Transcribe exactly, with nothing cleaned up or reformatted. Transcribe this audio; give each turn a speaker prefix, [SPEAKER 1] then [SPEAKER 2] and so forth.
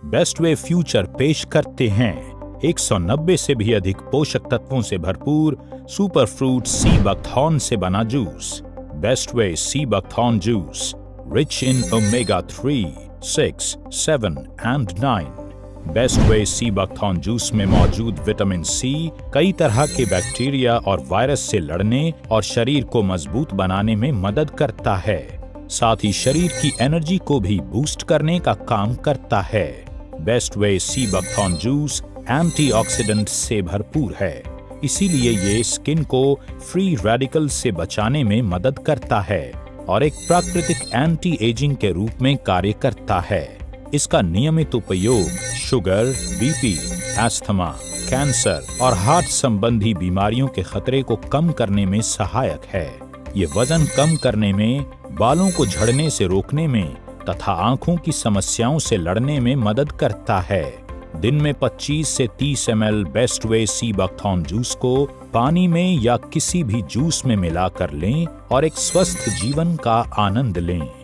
[SPEAKER 1] Best way future पेश करते हैं एक सौ नब्बे से भी अधिक पोषक तत्वों से भरपूर सुपर फ्रूट सी बकथॉर्न से बना juice. Best way sea buckthorn juice, rich in omega three, six, seven and nine. Best way sea buckthorn juice में मौजूद विटामिन सी कई तरह के बैक्टीरिया और वायरस से लड़ने और शरीर को मजबूत बनाने में मदद करता है। साथ ही शरीर की एनर्जी को भी बूस्ट करने का काम करता है। Best way sea buckthorn juice antioxidant से भरपूर है, इसीलिए ये स्किन को फ्री रेडिकल से बचाने में मदद करता है और एक प्राकृतिक एंटी एजिंग के रूप में कार्य करता है। इसका नियमित उपयोग शुगर, बीपी, अस्थमा, कैंसर और हार्ट संबंधी बीमारियों के खतरे को कम करने में सहायक है। ये वजन कम करने में, बालों को झड़ने से रोकने में तथा आंखों की समस्याओं से लड़ने में मदद करता है। दिन में पच्चीस से तीस M L best way sea buckthorn juice को पानी में या किसी भी जूस में मिलाकर लें और एक स्वस्थ जीवन का आनंद लें।